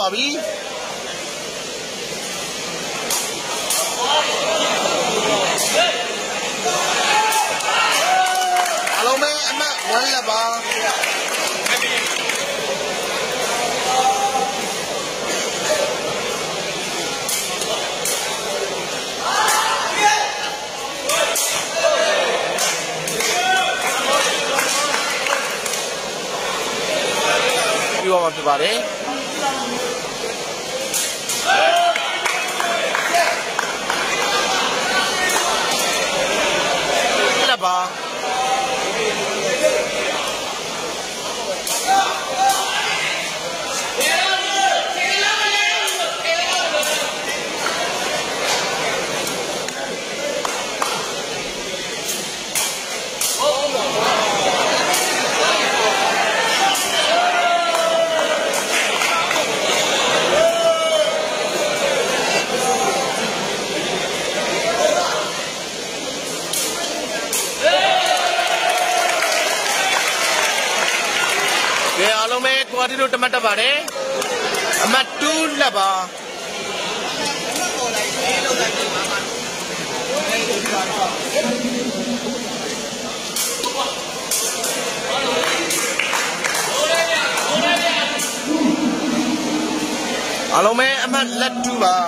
သွားပြီအလုံးမဲအမှတ်1လက်ပါပြောမှာဖြစ်ပါတယ်လက်ပါအားလုံးပဲကွာတီတို့တမတ်တက်ပါတယ်အမှတ်2လက်ပါအားလုံးပဲအမှတ်လက်2ပါ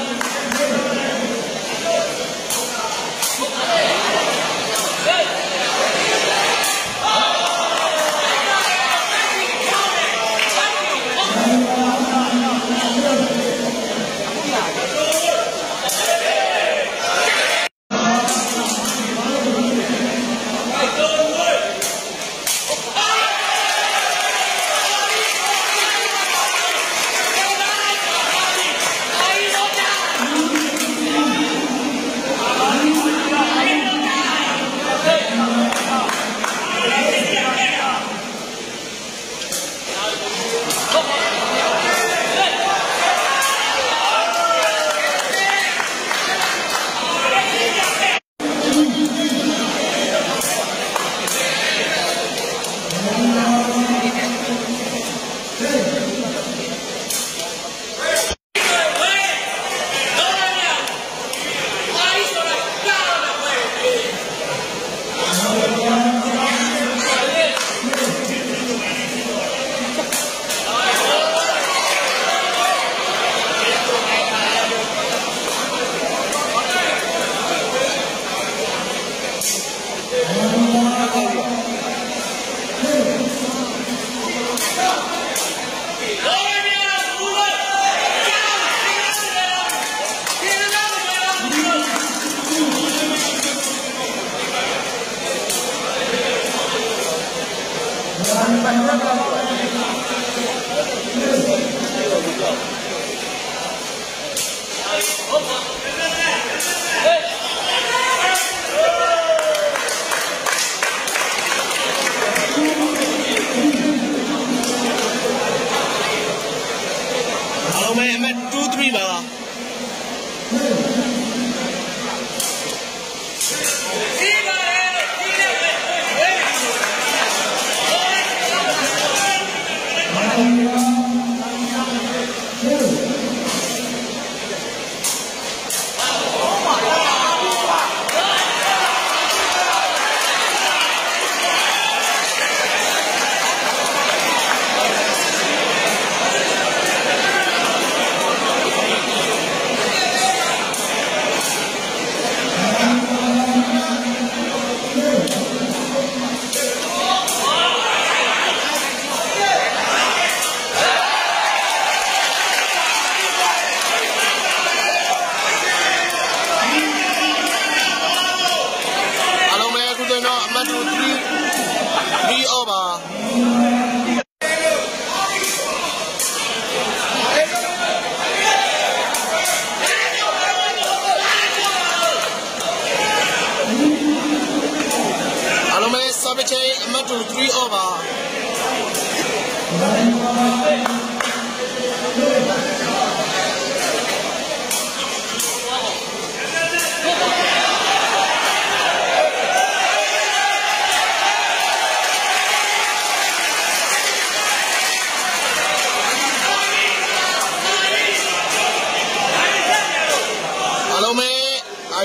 2-3 ပါ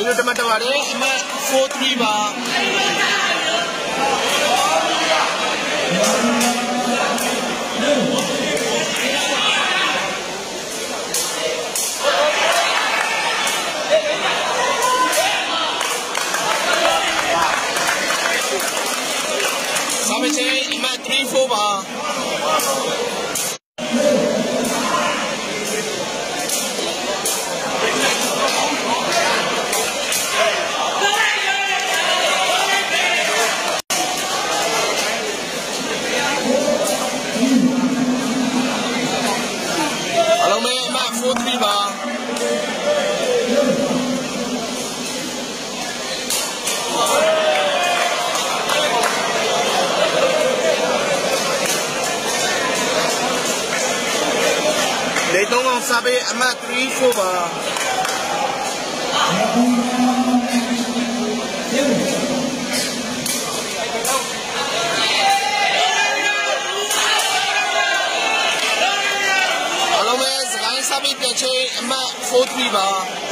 ဒီလိုတမတ်တပါတယ်အမှတ်43ပါSabi siya, ima 3-4 ba? Alam mo, ima 4-3 ba? They don't want sabi ama 3-4 ba. Alam mo sakay sabi kache ama 4-3 ba.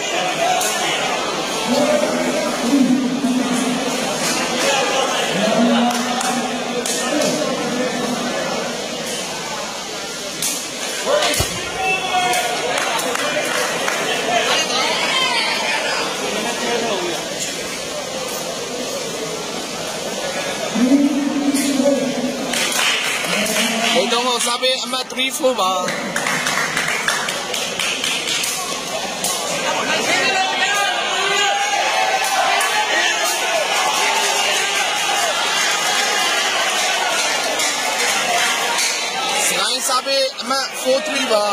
They don't want sabi ama 3-4 ba. Sakay sabi ama 4-3 ba.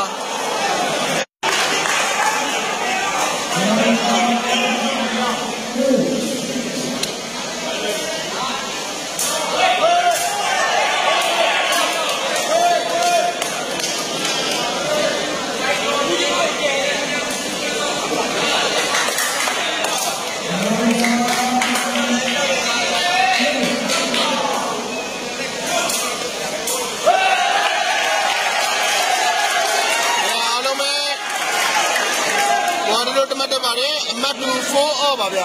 Mat 4 over ပါဗျ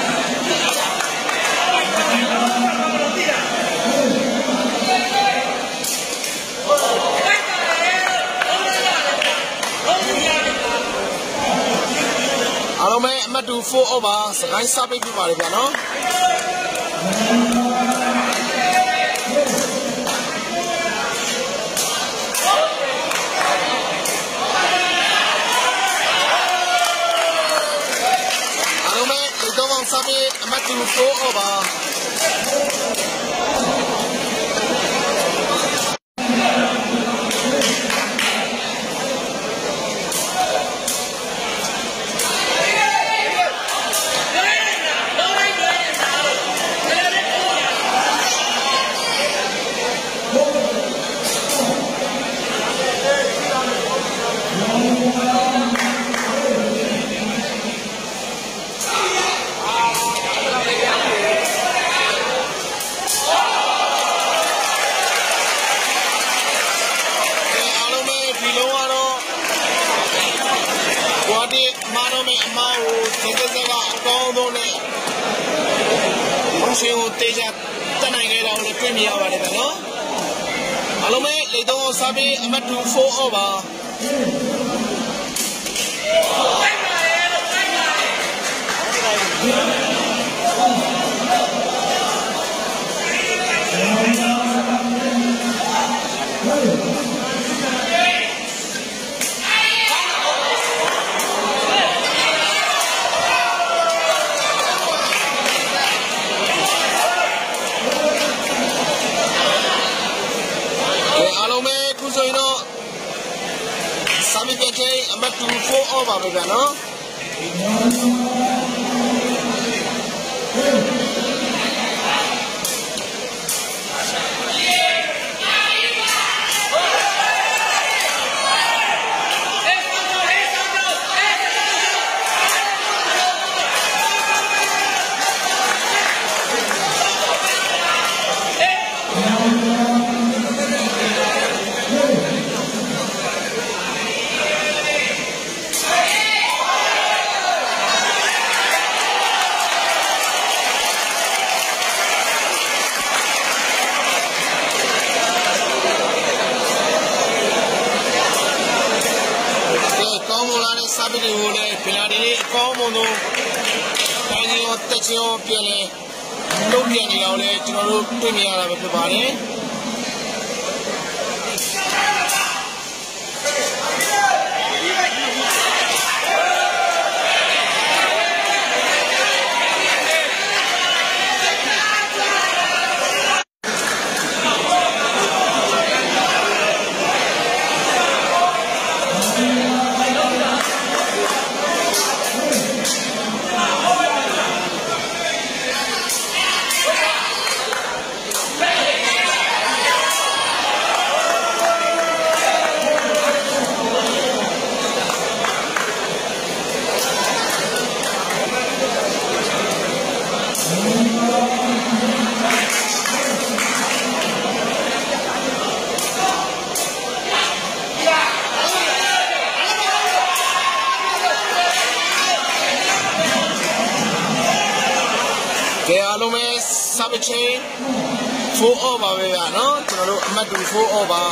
အားလုံးပဲအမှတ်2 4 over စကိုင်းစပိတ်ပြပါတယ်ဗျာနော်Sabi amat 2-4 over. Sabi amat 2-4 over. Sami kache amat 2-4 over ပါဗျာနော်ဗီဒီယိုလေးပင်လာဒီလေးအကောင်းမွန်ဆုံးတိုင်းကြီးရောတက်ချင်းရောပြန်လဲလုံးပြန်နေတော့လဲကျွန်တော်တို့တွေ့မြင်ရတာပဲဖြစ်ပါတယ်ကဲအားလုံးပဲ sub chain 4 over ပဲဗျာနော်ကျွန်တော်တို့အမှတ်တူ4 over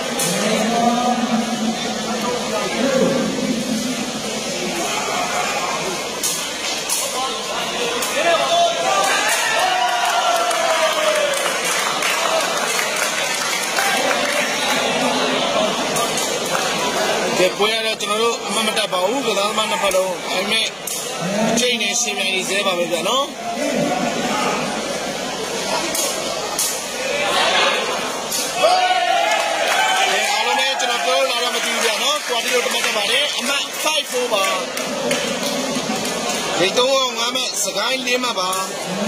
ကဲပွဲရတော့ကျွန်တော်တို့အမှတ်မတက်ပါဘူးကစားသမားနှစ်ဖက်လုံးအဲ့မဲ့ချိန်နဲ့ရှင်ပြိုင်နေသေးပါပဲဗျာနော်အားလုံးနဲ့ကျွန်တော်ပြောလာတော့မကြည့်ဘူးဗျာနော်ကွာတီလိုတမတ်တက်ပါတယ်အမှတ်5-4ပါဒီတော့ငါမဲ့စကိုင်း၄မှတ်ပါ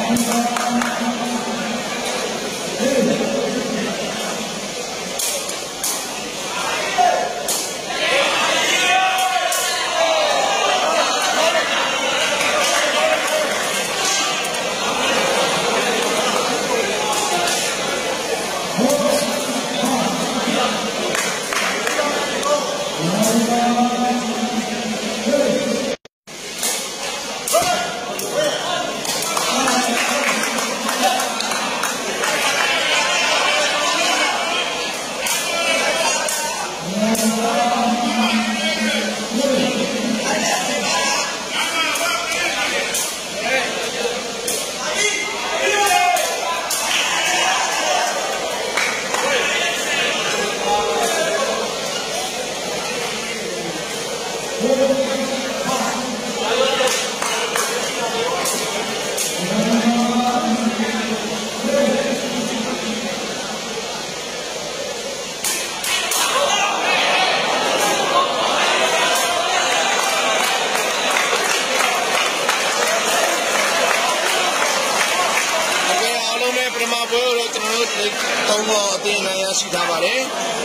ပထမပွဲတော့ကျွန်တော်တို့သုံးတော့အသင်းနိုင်ရရှိထားပါတယ်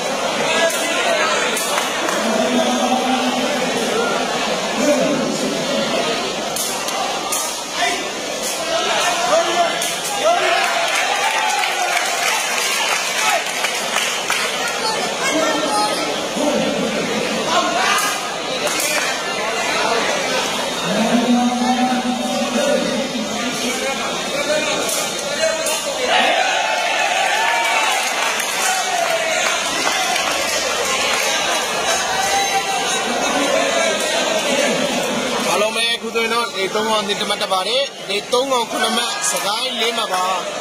ဒီ3កောင်ဒီတမတ်တပါတယ်ဒီ3កောင်9မှတ်စကိုင်း4မှတ်ပါ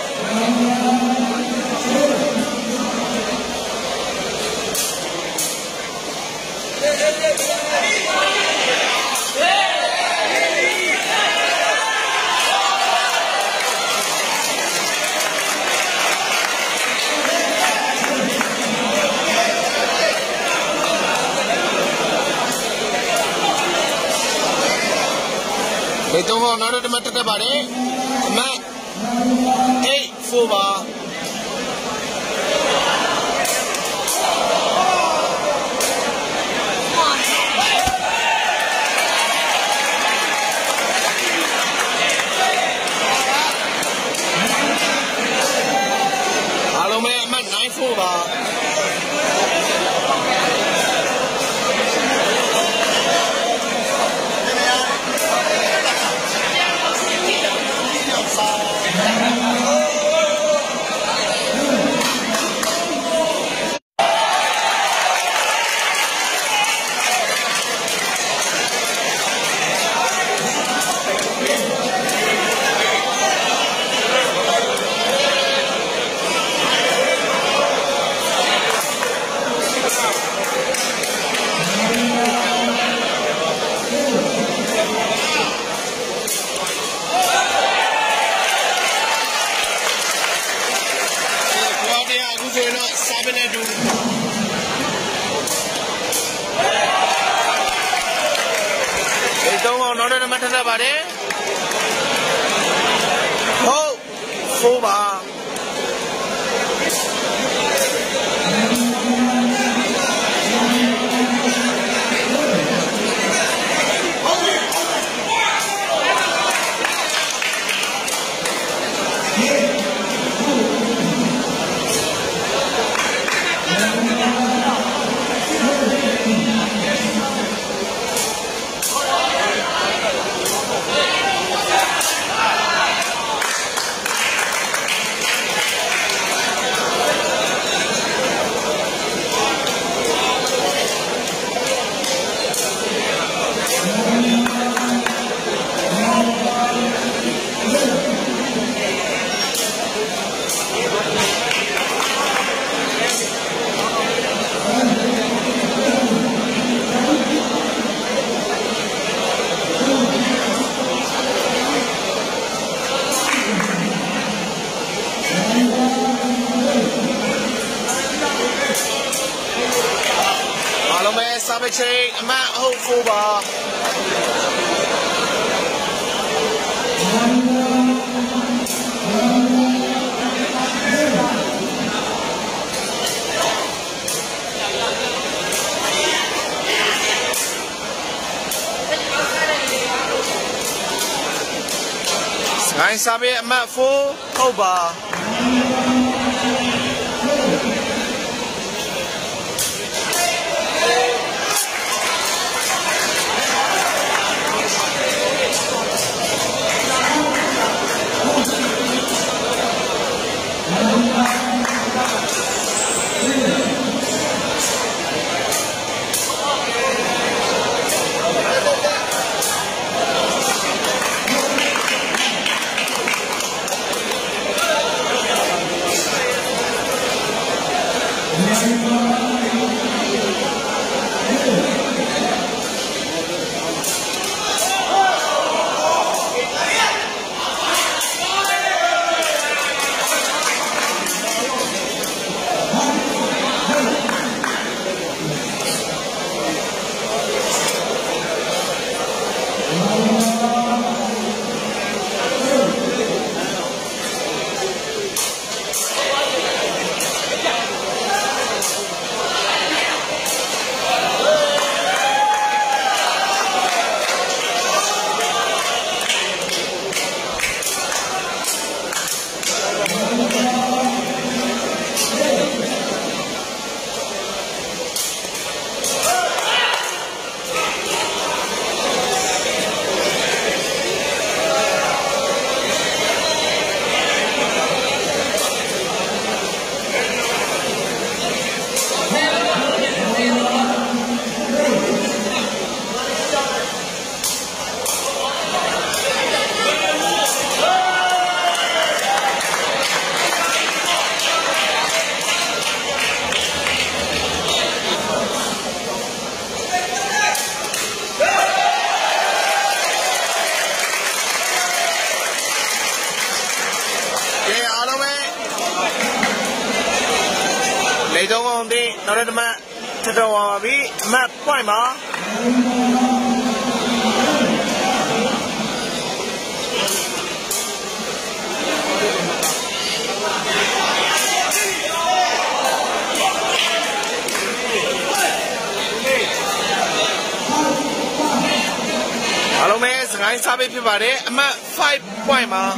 ဒီတော့နောက်တစ်မတ်တက်ပါတယ်အမှတ်8-4ပါအားလုံးပဲအမှတ်9-4ပါ 3အောင်နောက်တစ်မှတ်ထပ်ပါတယ်ဟုတ်4ပါစာပေချင်းအမှတ်ဟုတ်4ပါဆိုင်စာပေအမှတ်4ဟုတ်ပါလေတုံးအောင်တင်နောက်တစ်မှတ်ထပ်တော့ပါပြီအမှတ် point ပါအားလုံးပဲစကိုင်းစားပေးဖြစ်ပါတယ်အမှတ် 5 point ပါ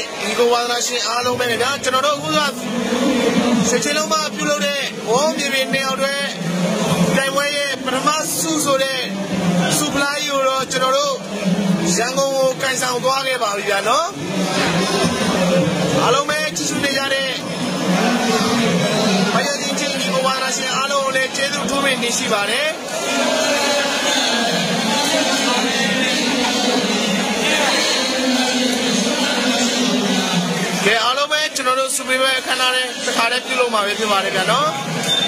ဒီကိုဝါသနာရှင်အားလုံးပဲဗျာကျွန်တော်တို့အခုကစစ်ချင်းလုံးမှာပြုလုပ်တဲ့ဝေါ်မြေပြင်နေအောင်တွေတိုင်ဝဲရဲ့ပထမဆုဆိုတဲ့ဆုဖလားကြီးကိုတော့ကျွန်တော်တို့ရန်ကုန်ကိုကန်ဆောင်သွားခဲ့ပါပြီဗျာနော်အားလုံးပဲကြည့်ရှုနေကြတဲ့ဘာလို့ချင်းဒီကိုဝါသနာရှင်အားလုံးကိုလည်းကျေးဇူးထိုးပေးနေရှိပါတယ်ကဲအားလုံးပဲကျွန်တော်တို့စုပေးမဲ့ခဏလေးတစ်ခါတည်းပြုလုပ်မှာပဲဖြစ်ပါတယ်ဗျာနော်